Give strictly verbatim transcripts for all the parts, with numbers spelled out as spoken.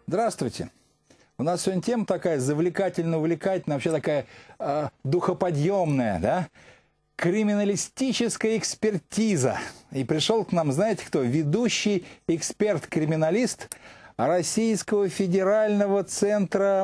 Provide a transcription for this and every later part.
Здравствуйте. У нас сегодня тема такая завлекательно-увлекательная, вообще такая э, духоподъемная, да? Криминалистическая экспертиза. И пришел к нам, знаете кто? Ведущий эксперт-криминалист Российского федерального центра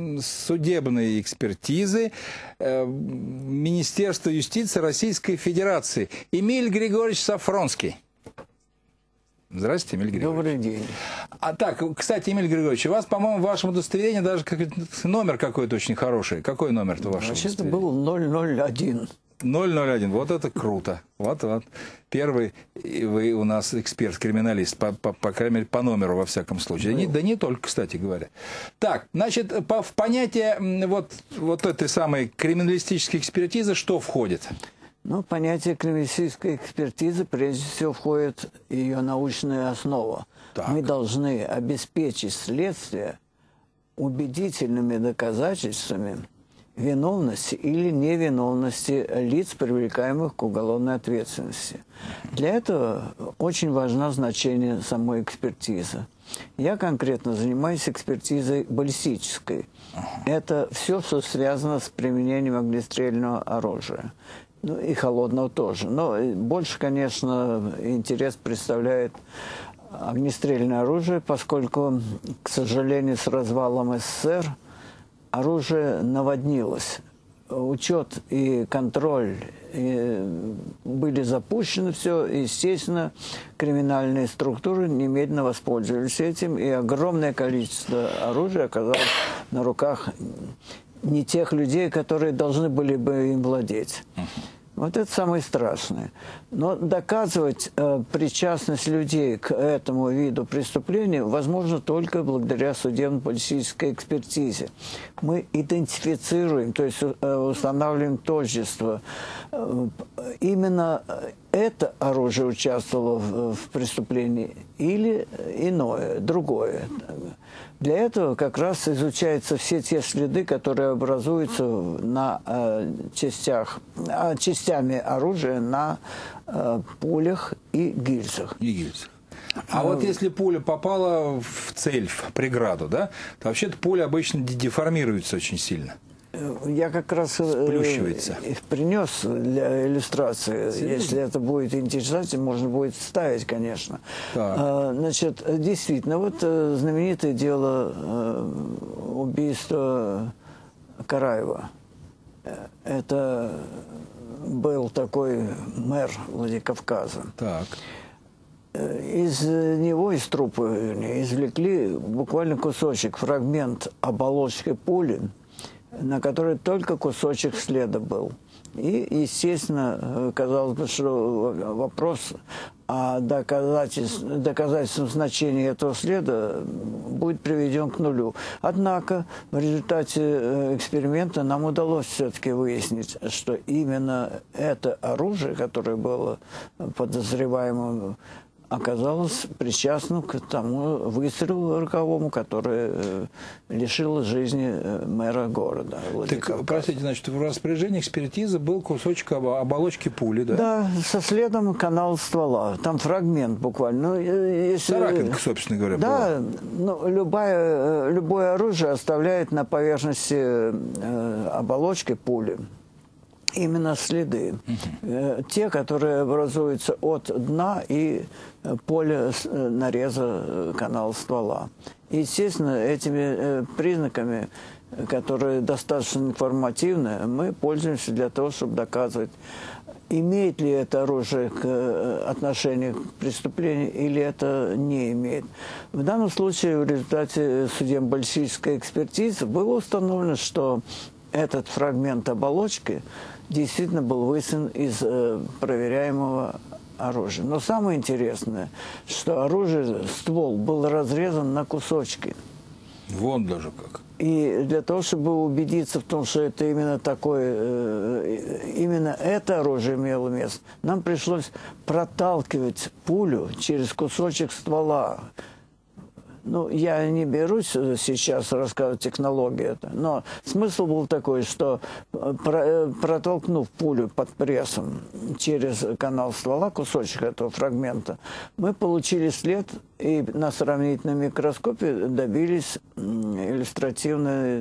судебной экспертизы э, Министерства юстиции Российской Федерации Эмиль Григорьевич Сафронский. Здравствуйте, Эмиль Григорьевич. Добрый день. А так, кстати, Эмиль Григорьевич, у вас, по-моему, в вашем удостоверении даже как номер какой-то очень хороший. Какой номер-то ваш? Вообще-то был ноль ноль один. ноль ноль один. Вот это круто. Вот, вот. Первый вы у нас эксперт-криминалист, по, по, по крайней мере, по номеру, во всяком случае. Да не, да не только, кстати говоря. Так, значит, по, в понятие вот, вот этой самой криминалистической экспертизы что входит? Ну, понятие криминалистической экспертизы, прежде всего, входит ее научная основа. Так. Мы должны обеспечить следствие убедительными доказательствами виновности или невиновности лиц, привлекаемых к уголовной ответственности. Для этого очень важно значение самой экспертизы. Я конкретно занимаюсь экспертизой баллистической. Это все, что связано с применением огнестрельного оружия. Ну, и холодного тоже. Но больше, конечно, интерес представляет огнестрельное оружие, поскольку, к сожалению, с развалом СССР оружие наводнилось. Учет и контроль и были запущены все, и, естественно, криминальные структуры немедленно воспользовались этим, и огромное количество оружия оказалось на руках не тех людей, которые должны были бы им владеть. Вот это самое страшное. Но доказывать э, причастность людей к этому виду преступления возможно только благодаря судебно-баллистической экспертизе. Мы идентифицируем, то есть э, устанавливаем тождество. Э, именно это оружие участвовало в, в преступлении или иное, другое. Для этого как раз изучаются все те следы, которые образуются на э, частях, э, частями оружия на э, пулях и гильзах. И гильзах. А, а вот если пуля попала в цель, в преграду, да, то вообще-то пуля обычно деформируется очень сильно. Я как раз Сплющивается. их принес для иллюстрации. Серьезно? Если это будет интересовать, можно будет вставить, конечно. Так. Значит, действительно, вот знаменитое дело убийства Караева. Это был такой мэр Владикавказа. Так. Из него, из трупа, вернее, извлекли буквально кусочек, фрагмент оболочки пули, на которой только кусочек следа был. И, естественно, казалось бы, что вопрос о доказательстве, доказательственном значении этого следа будет приведен к нулю. Однако в результате эксперимента нам удалось все-таки выяснить, что именно это оружие, которое было подозреваемым, оказалось причастным к тому выстрелу роковому, который э, лишил жизни э, мэра города. Так, простите, значит, в распоряжении экспертизы был кусочек оболочки пули, да? Да, со следом канал ствола. Там фрагмент буквально. Ну, если... Царапинка, собственно говоря, да, ну, любое, любое оружие оставляет на поверхности э, оболочки пули именно следы. Uh-huh. Те, которые образуются от дна и поля нареза канала ствола. И, естественно, этими признаками, которые достаточно информативны, мы пользуемся для того, чтобы доказывать, имеет ли это оружие к отношению к преступлению или это не имеет. В данном случае в результате судебно-баллистической экспертизы было установлено, что этот фрагмент оболочки действительно был выстрелен из э, проверяемого оружия. Но самое интересное, что оружие, ствол был разрезан на кусочки. Вон даже как. И для того, чтобы убедиться в том, что это именно такое, э, именно это оружие имело место, нам пришлось проталкивать пулю через кусочек ствола. Ну, я не берусь сейчас рассказывать технологию, это, но смысл был такой, что протолкнув пулю под прессом через канал ствола, кусочек этого фрагмента, мы получили след и на сравнительном микроскопе добились иллюстративной,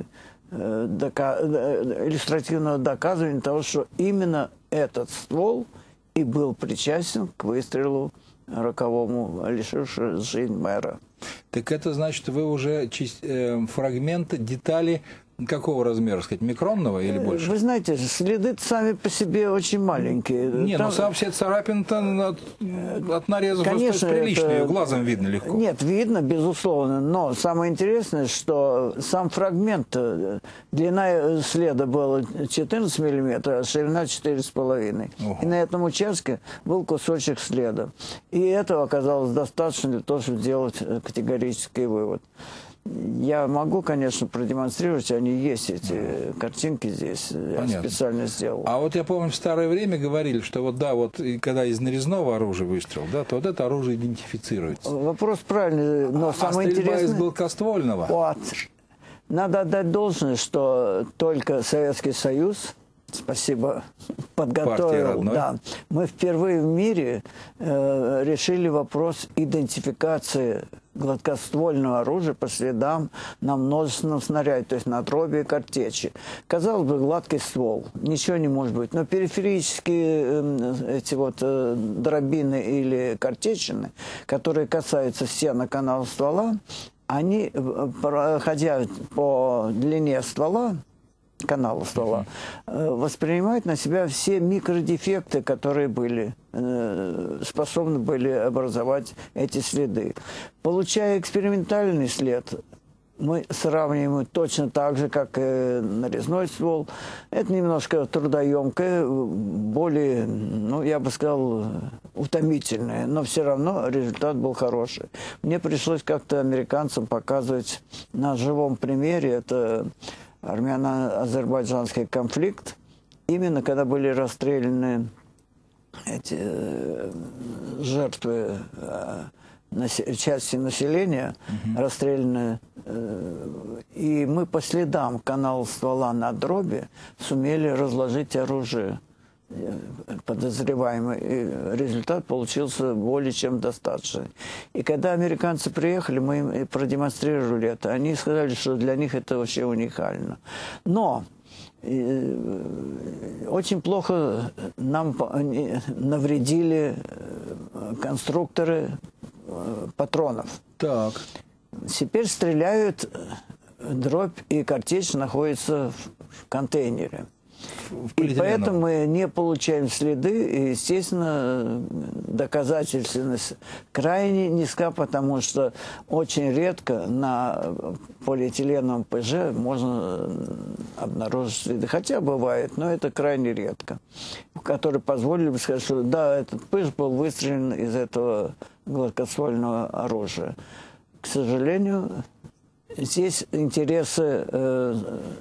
дока, иллюстративного доказывания того, что именно этот ствол и был причастен к выстрелу роковому, лишившему жизнь мэра. Так это значит, вы уже э, фрагменты, детали какого размера, сказать, микронного или больше? Вы знаете, следы сами по себе очень маленькие. Не, Там... ну сам все царапин-то от, от нарезов Конечно, приличные, это... глазом видно легко. Нет, видно, безусловно, но самое интересное, что сам фрагмент, длина следа была четырнадцать миллиметров, а ширина четыре с половиной. И на этом участке был кусочек следа. И этого оказалось достаточно для того, чтобы сделать категорический вывод. Я могу, конечно, продемонстрировать, они есть, эти картинки здесь. Понятно. Я специально сделал. А вот я помню, в старое время говорили, что вот да, вот когда из нарезного оружия выстрел, да, то вот это оружие идентифицируется. Вопрос правильный, но а, самое а стрельба интересное... из гладкоствольного? Вот. Надо отдать должное, что только Советский Союз, спасибо, подготовил. Да, мы впервые в мире э, решили вопрос идентификации гладкоствольного оружия по следам на множественном снаряде, то есть на дроби и картечи. Казалось бы, гладкий ствол, ничего не может быть, но периферические э, эти вот э, дробины или картечины, которые касаются стенок канала ствола, они, проходя по длине ствола, канала ствола, воспринимают на себя все микродефекты, которые были, способны были образовать эти следы. Получая экспериментальный след, мы сравниваем точно так же, как и нарезной ствол. Это немножко трудоемкое, более, ну, я бы сказал, утомительное, но все равно результат был хороший. Мне пришлось как-то американцам показывать на живом примере, это армяно-азербайджанский конфликт, именно когда были расстреляны эти э, жертвы э, нас, части населения, угу. расстреляны, э, и мы по следам канала ствола на дроби сумели разложить оружие подозреваемый. И результат получился более чем достаточный. И когда американцы приехали, мы им продемонстрировали это. Они сказали, что для них это вообще уникально. Но э, очень плохо нам навредили конструкторы патронов. Так. Теперь стреляют, дробь и картечь находятся в контейнере. И поэтому мы не получаем следы, и, естественно, доказательственность крайне низка, потому что очень редко на полиэтиленовом ПЖ можно обнаружить следы. Хотя бывает, но это крайне редко. Которые позволили бы сказать, что да, этот пыж был выстрелен из этого гладкоствольного оружия. К сожалению, здесь интересы э,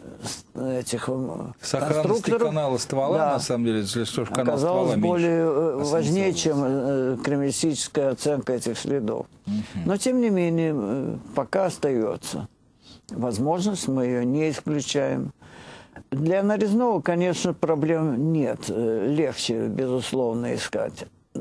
этих конструкторов канала ствола, да, на самом деле, если что, канал оказалось ствола более меньше, важнее, чем э, криминалистическая оценка этих следов. Угу. Но, тем не менее, э, пока остается возможность, мы ее не исключаем. Для нарезного, конечно, проблем нет. Легче, безусловно, искать.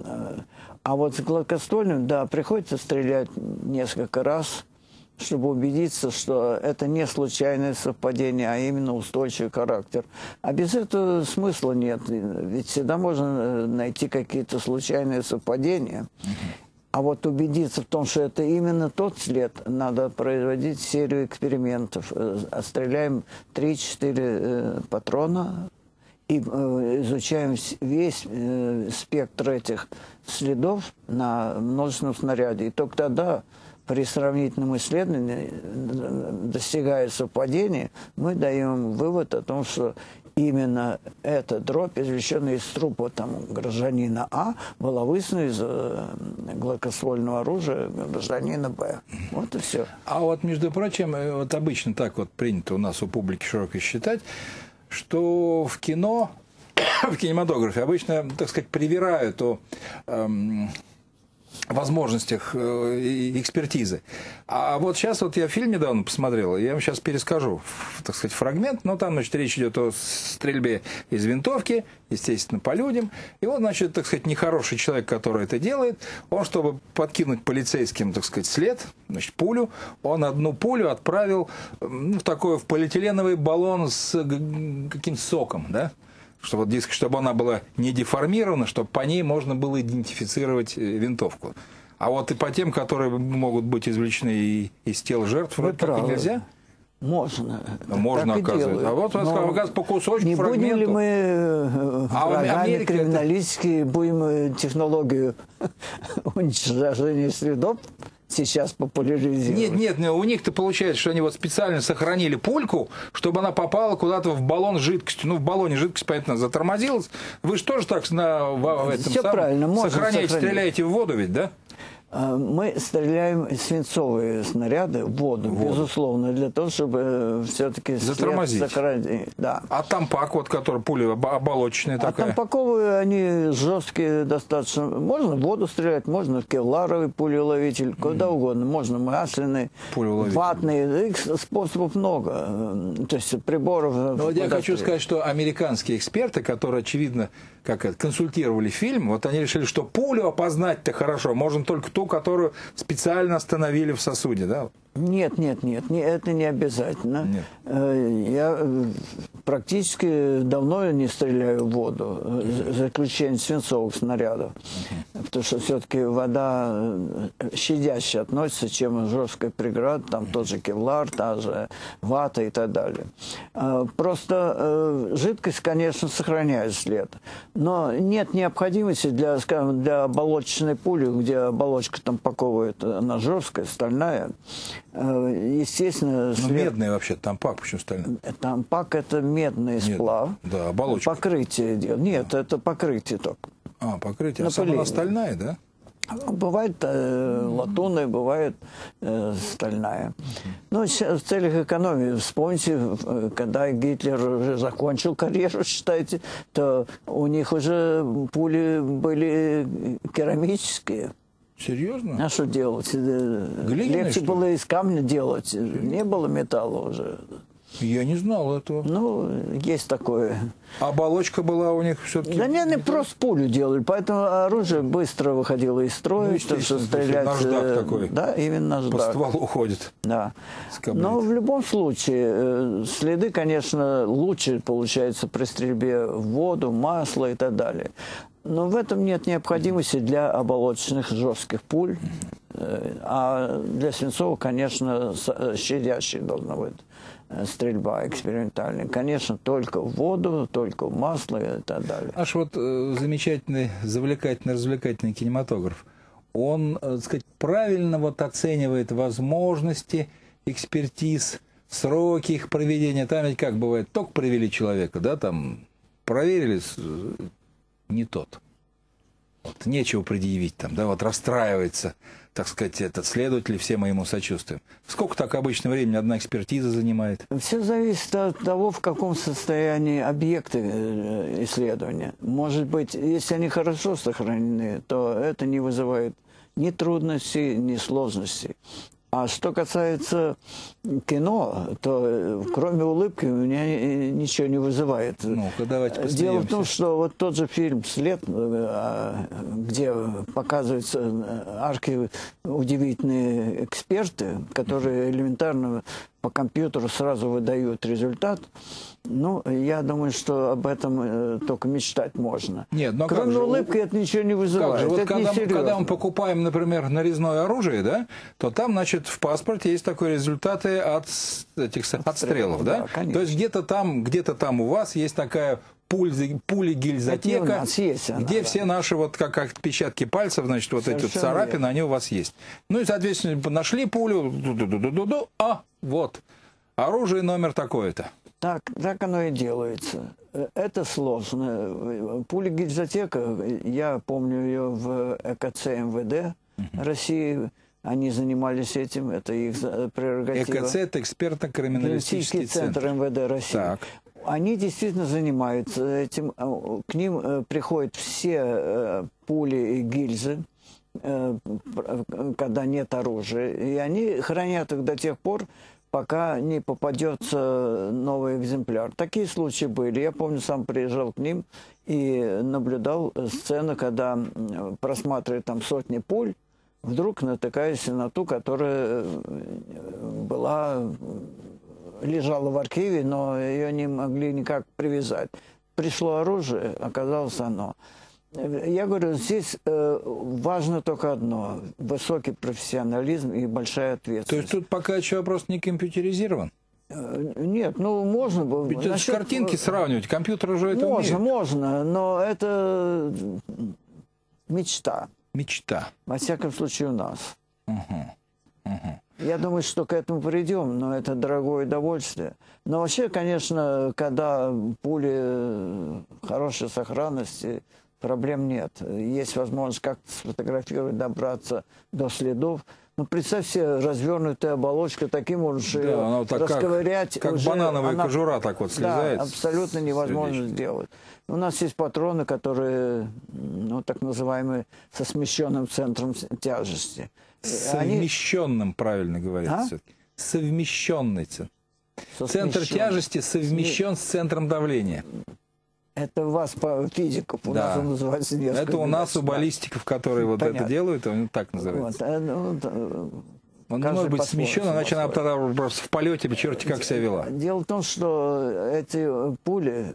А вот с гладкоствольным, да, приходится стрелять несколько раз, чтобы убедиться, что это не случайное совпадение, а именно устойчивый характер. А без этого смысла нет. Ведь всегда можно найти какие-то случайные совпадения. А вот убедиться в том, что это именно тот след, надо производить серию экспериментов. Отстреляем три-четыре патрона и изучаем весь спектр этих следов на множественном снаряде. И только тогда, при сравнительном исследовании, достигая совпадения, мы даем вывод о том, что именно эта дробь, извлеченная из трупа там, гражданина А, была высунута из гладкоствольного оружия гражданина Б. Вот и все. А вот, между прочим, вот обычно так вот принято у нас у публики широко считать, что в кино, в кинематографе обычно, так сказать, привирают о эм, возможностях э, экспертизы. А вот сейчас вот я фильм недавно посмотрел, я вам сейчас перескажу, так сказать, фрагмент, но там, значит, речь идет о стрельбе из винтовки, естественно, по людям. И вот, значит, так сказать, нехороший человек, который это делает, он, чтобы подкинуть полицейским, так сказать, след, значит, пулю, он одну пулю отправил ну, в такой, в полиэтиленовый баллон с каким-то соком, да? Чтобы, чтобы она была не деформирована, чтобы по ней можно было идентифицировать винтовку. А вот и по тем, которые могут быть извлечены из тел жертв, вроде как нельзя? Можно. Можно, оказывается. А вот, оказывается, по кусочку, не фрагменту. Не будем ли мы а врагами криминалистики, это... будем технологию уничтожения следов сейчас популяризировать? Нет, нет, у них-то получается, что они вот специально сохранили пульку, чтобы она попала куда-то в баллон с жидкостью. Ну, в баллоне жидкость, понятно, затормозилась. Вы же тоже так на, в этом Все самом... правильно, можно сохраняете, сохранить. Стреляете в воду ведь, да? Мы стреляем свинцовые снаряды в воду, воду. безусловно, для того, чтобы все-таки затормозить. Сохранить. Да. А тампак, вот, который пуля оболочечная такая? А тампаковые, они жесткие достаточно. Можно в воду стрелять, можно в кевларовый пулеуловитель, mm. куда угодно. Можно масляный, ватный. Их способов много. То есть приборов. Но вот я хочу сказать, что американские эксперты, которые, очевидно, как это, консультировали фильм, вот они решили, что пулю опознать-то хорошо, можно только ту, которую специально остановили в сосуде, да? Нет, нет, нет, не, это не обязательно. Нет. Я практически давно не стреляю в воду, за исключением свинцовых снарядов. Uh-huh. Потому что все-таки вода щадяще относится, чем жесткая преграда, там uh-huh. тот же кевлар, та же вата и так далее. Просто жидкость, конечно, сохраняет след. Но нет необходимости для, скажем, для оболочечной пули, где оболочка там паковывает, она жесткая, стальная. Естественно, след... медный вообще, тампак, почему стальной? Тампак — это медный сплав. Да, оболочка. Покрытие идет. Нет, а. это покрытие только. А, покрытие. А сама она стальная, да? Бывает э, латунная, бывает э, стальная. Uh-huh. Но сейчас, в целях экономии, вспомните, когда Гитлер уже закончил карьеру, считайте, то у них уже пули были керамические. Серьезно? А что делать? Глиняные, легче что? было из камня делать. Не было металла уже. Я не знал этого. Ну, есть такое. Оболочка была у них все-таки... Да нет, они просто пулю делали, поэтому оружие быстро выходило из строя, ну, чтобы стрелять... Наждак такой. Да, именно наждак. По стволу уходит. Да. Но в любом случае, следы, конечно, лучше получаются при стрельбе в воду, масло и так далее. Но в этом нет необходимости для оболочечных жестких пуль. А для свинцовых, конечно, щадящей должна быть стрельба экспериментальная. Конечно, только в воду, только в масло и так далее. Аж вот э, замечательный, завлекательный, развлекательный кинематограф. Он, так сказать, правильно вот оценивает возможности экспертиз, сроки их проведения. Там ведь как бывает, только провели человека, да, там проверили, не тот. Вот, нечего предъявить там, да, вот расстраивается, так сказать, этот следователь, все мы ему сочувствуем. Сколько так обычно времени одна экспертиза занимает? Все зависит от того, в каком состоянии объекты исследования. Может быть, если они хорошо сохранены, то это не вызывает ни трудностей, ни сложностей. А что касается кино, то кроме улыбки у меня ничего не вызывает. Ну-ка, давайте посмеемся. Дело в том, что вот тот же фильм «След», где показываются арки удивительные эксперты, которые элементарно по компьютеру сразу выдают результат, ну, я думаю, что об этом э, только мечтать можно. Нет, но кроме же, улыбки это ничего не вызывает. Как же? Вот это когда, не когда мы покупаем, например, нарезное оружие, да, то там, значит, в паспорте есть такие результаты от этих отстрелов, да? да? То есть где-то там, где-то там у вас есть такая пуля, пуля гильзотека, есть она, где да. все наши вот как отпечатки пальцев, значит, вот совершенно эти вот царапины, верно. Они у вас есть. Ну и, соответственно, нашли пулю, ду-ду-ду-ду-ду, а вот оружие номер такое-то. Так, так оно и делается. Это сложно. Пуля гильзотека, я помню ее в ЭКЦ МВД uh-huh. России. Они занимались этим, это их прерогатива. ЭКЦ – это экспертно-криминалистический центр. центр МВД России. Так. Они действительно занимаются этим. К ним приходят все пули и гильзы когда нет оружия. И они хранят их до тех пор, пока не попадется новый экземпляр. Такие случаи были. Я помню, сам приезжал к ним и наблюдал сцену, когда, просматривая там сотни пуль, вдруг натыкаюсь на ту, которая была, лежала в архиве, но ее не могли никак привязать. Пришло оружие, оказалось оно. Я говорю, здесь э, важно только одно – высокий профессионализм и большая ответственность. То есть тут пока еще вопрос не компьютеризирован? Э, нет, ну можно было. Ведь насчет... картинки сравнивать, компьютер уже это можно, умеет. Можно, но это мечта. Мечта. Во всяком случае у нас. Угу. Угу. Я думаю, что к этому придем, но это дорогое удовольствие. Но вообще, конечно, когда пули хорошей сохранности, проблем нет. Есть возможность как-то сфотографировать, добраться до следов. Ну, представь себе, развернутая оболочка, таким можешь да, ее вот расковырять. Как, как уже банановая она, кожура так вот слезает. Да, абсолютно невозможно сделать. У нас есть патроны, которые, ну, так называемые, со смещенным центром тяжести. Совмещенным, Они... правильно говорится. А? Совмещенный центр. Центр тяжести совмещен с центром давления. Это у вас по физикам, у да. нас он называется несколько. Это у нас у баллистиков, которые вот Понятно. это делают, он так называется. Вот. Ну, он не может быть смещен, иначе она тогда просто в полете бы черти как себя вела. Дело в том, что эти пули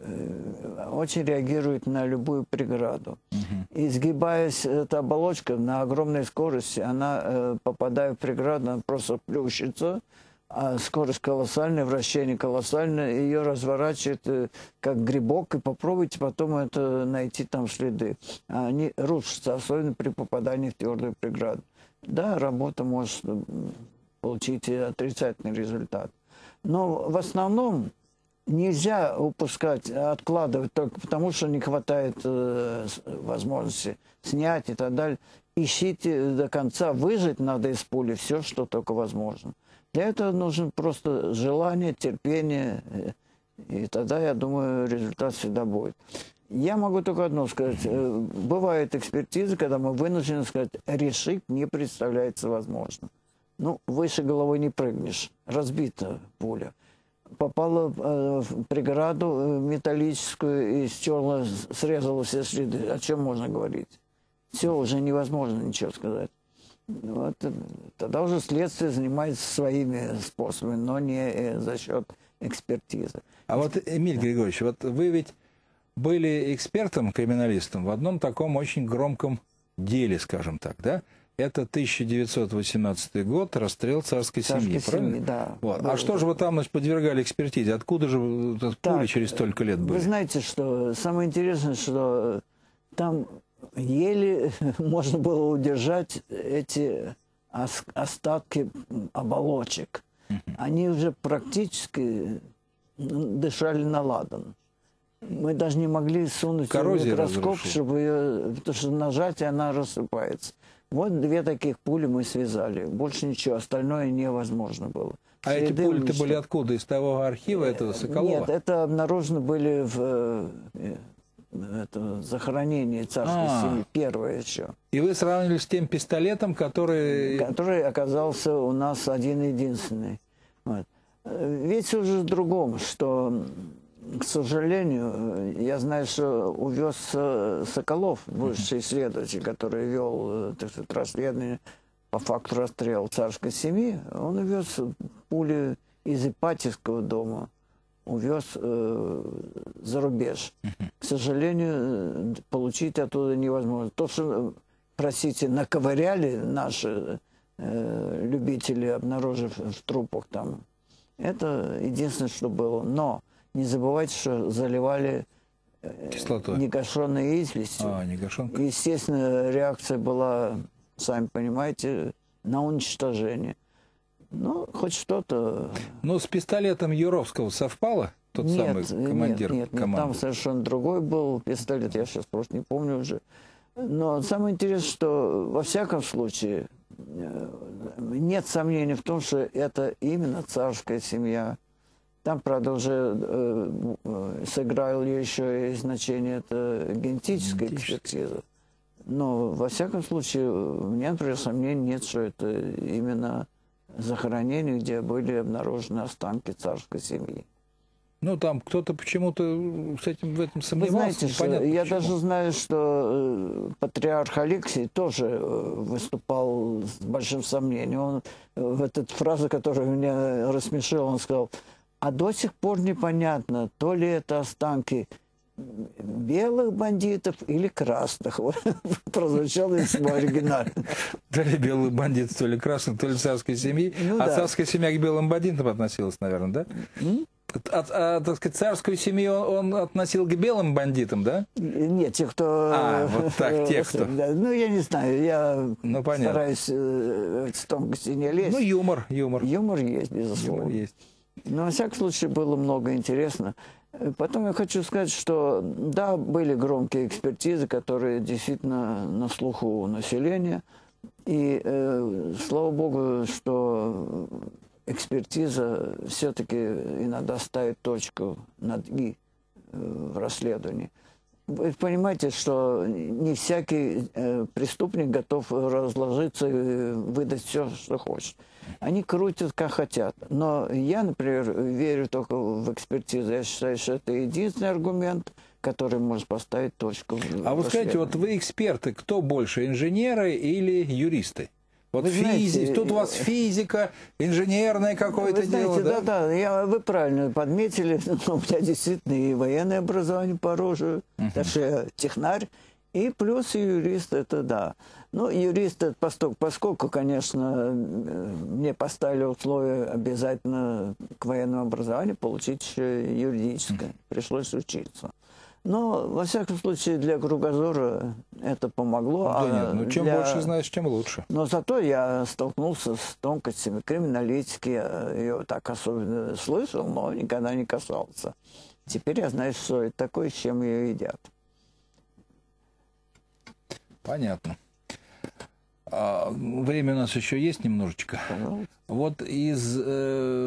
очень реагируют на любую преграду. Угу. И сгибаясь, эта оболочка на огромной скорости, она, попадая в преграду, она просто плющится. А скорость колоссальная, вращение колоссальное, ее разворачивает как грибок, и попробуйте потом это найти там следы. Они рушатся, особенно при попадании в твердую преграду. Да, работа может получить и отрицательный результат. Но в основном нельзя упускать, откладывать только потому, что не хватает э, возможности снять и так далее. Ищите до конца, выжить надо из пули все, что только возможно. Для этого нужно просто желание, терпение, и тогда, я думаю, результат всегда будет. Я могу только одно сказать. Бывают экспертизы, когда мы вынуждены сказать, решить не представляется возможным. Ну, выше головой не прыгнешь. Разбита пуля. Попала в преграду металлическую и стерла, срезала все следы. О чем можно говорить? Все, уже невозможно ничего сказать. Вот, тогда уже следствие занимается своими способами, но не за счет экспертизы. А вот, Эмиль да. Григорьевич, вот вы ведь были экспертом, криминалистом в одном таком очень громком деле, скажем так, да? Это тысяча девятьсот восемнадцатый год, расстрел царской, царской семьи, правильно? Семьи, да. Вот. А что же вы там, значит, подвергали экспертизе? Откуда же пули через столько лет были? Вы знаете, что самое интересное, что там еле можно было удержать эти остатки оболочек. Uh-huh. Они уже практически дышали на ладан. Мы даже не могли сунуть в микроскоп, чтобы ее, потому что нажать, и она рассыпается. Вот две таких пули мы связали. Больше ничего, остальное невозможно было. А Следы эти пули-то были откуда? Из того архива этого Соколова? Нет, это обнаружено были в это, захоронении царской а. семьи, первое еще. И вы сравнили с тем пистолетом, который... Который оказался у нас один-единственный. Вот. Ведь уже в другом, что, к сожалению, я знаю, что увез Соколов, высший исследователь, который вел, так сказать, расследование по факту расстрела царской семьи, он увез пули из Ипатьевского дома, увез э, за рубеж. К сожалению, получить оттуда невозможно. То, что, простите, наковыряли наши э, любители, обнаружив в трупах там, это единственное, что было. Но не забывайте, что заливали кислотой, негашенной известью. А, негашенка. Естественно, реакция была, сами понимаете, на уничтожение. Ну, хоть что-то... Ну, с пистолетом Юровского совпало? Тот нет, самый командир нет, нет, команды? Нет, там совершенно другой был пистолет, я сейчас просто не помню уже. Но самое интересное, что во всяком случае нет сомнений в том, что это именно царская семья. Там, правда, уже э, сыграло еще и значение это генетическая экспертиза. Но, во всяком случае, у меня, например, сомнений нет, что это именно захоронение, где были обнаружены останки царской семьи. Ну, там кто-то почему-то с этим, в этом сомневался. Вы знаете, что я почему. даже знаю, что э, патриарх Алексий тоже э, выступал с большим сомнением. Он, э, в этой фразе, которая меня рассмешила, он сказал, а до сих пор непонятно, то ли это останки белых бандитов или красных. Прозвучало из оригинала. То ли белых бандитов, то ли красных, то ли царской семьи. Ну, а да. царская семья к белым бандитам относилась, наверное, да? М? А, а, так сказать, царскую семью он, он относил к белым бандитам, да? Нет, тех, кто... А, вот так, тех, кто... Ну, я не знаю, я ну, стараюсь э, в тонкости не лезть. Ну, юмор, юмор. Юмор есть, безусловно. Юмор есть. Но, во всяком случае, было много интересно. Потом я хочу сказать, что, да, были громкие экспертизы, которые действительно на слуху у населения. И, э, слава богу, что экспертиза все-таки иногда ставит точку над «и» в расследовании. Вы понимаете, что не всякий э, преступник готов разложиться и выдать все, что хочет. Они крутят, как хотят. Но я, например, верю только в экспертизу. Я считаю, что это единственный аргумент, который может поставить точку в А вы скажите, вот вы эксперты, кто больше, инженеры или юристы? Вот физика, тут у вас физика, инженерное какое-то дело, да? Да, да, я, вы правильно подметили, у меня действительно и военное образование по оружию, uh-huh. потому что я технарь, и плюс и юрист, это да. Ну, юрист, это поскольку, поскольку, конечно, мне поставили условия обязательно к военному образованию получить еще юридическое, uh-huh. пришлось учиться. Но, во всяком случае, для кругозора это помогло. Да а нет, ну чем для... больше знаешь, тем лучше. Но зато я столкнулся с тонкостями криминалистики. Я ее так особенно слышал, но никогда не касался. Теперь я знаю, что это такое, с чем ее едят. Понятно. А, время у нас еще есть немножечко. Пожалуйста. Вот из э,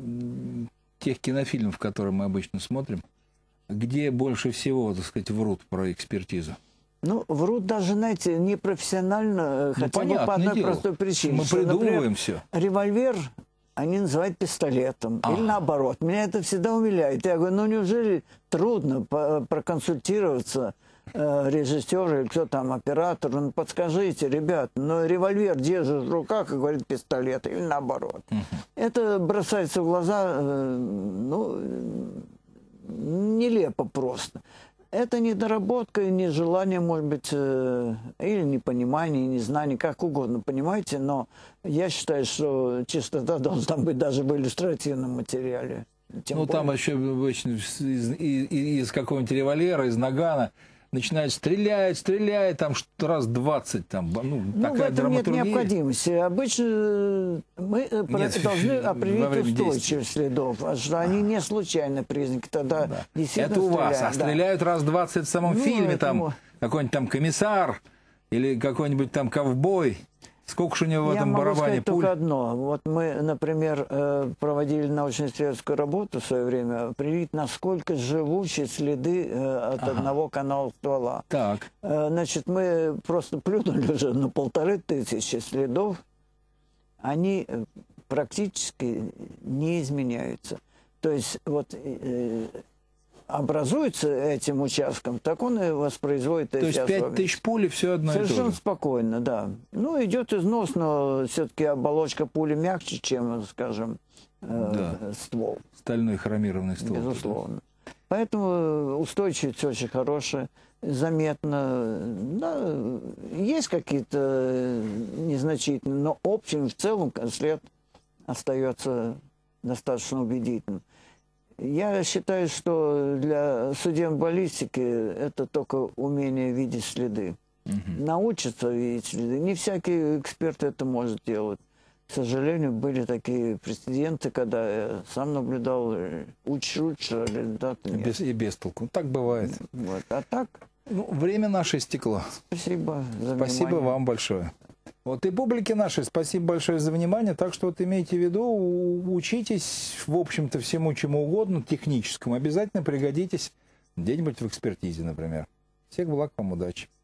тех кинофильмов, которые мы обычно смотрим, где больше всего, так сказать, врут про экспертизу? Ну, врут даже, знаете, непрофессионально, ну, хотя бы по одной дело. простой причине. Мы что, придумываем например, все. Револьвер они называют пистолетом. А. Или наоборот. Меня это всегда умиляет. Я говорю, ну неужели трудно проконсультироваться э, режиссеру или кто там, оператор? Ну, подскажите, ребят, но револьвер держит в руках и говорит пистолет. Или наоборот. Uh-huh. Это бросается в глаза, э, ну... нелепо просто. Это недоработка, нежелание, может быть, э, или непонимание, незнание, как угодно, понимаете, но я считаю, что чистота должна быть даже в иллюстративном материале. Тем ну, более... там еще обычно из, из, из какого-нибудь револьвера, из нагана начинают стрелять, стрелять, там раз двадцать, там, ну, ну такая в этом нет драматургия. необходимости. Обычно мы нет, должны определить устойчивость следов, что они не случайные признаки. Тогда да. действительно это у вас, стреляют, а да. стреляют раз двадцать в самом ну, фильме, этому... там какой-нибудь там комиссар или какой-нибудь там ковбой. Сколько же у него в этом Я могу барабане сказать пуль? только одно. Вот мы, например, проводили научно-исследовательскую работу в свое время, определить, насколько живучи следы от ага. одного канала ствола. Так. Значит, мы просто плюнули уже на полторы тысячи следов. Они практически не изменяются. То есть вот... образуется этим участком, так он и воспроизводит То эти есть пять тысяч пули все одно Совершенно и то же. спокойно, да. Ну, идет износ, но все-таки оболочка пули мягче, чем, скажем, э, да. ствол. Стальной хромированный ствол. Безусловно. Да. Поэтому устойчивость очень хорошая, заметно. Да, есть какие-то незначительные, но общем, в целом след остается достаточно убедительным. Я считаю, что для судебной баллистики это только умение видеть следы. Угу. Научиться видеть следы. Не всякий эксперт это может делать. К сожалению, были такие прецеденты, когда я сам наблюдал, учишь, учишь, а результата нет. Без, и без толку. Так бывает. Вот. А так? Ну, время наше истекло. Спасибо за Спасибо внимание. вам большое. Вот и публике нашей спасибо большое за внимание. Так что вот имейте в виду, учитесь, в общем-то, всему чему угодно, техническому. Обязательно пригодитесь где-нибудь в экспертизе, например. Всех благ, вам удачи.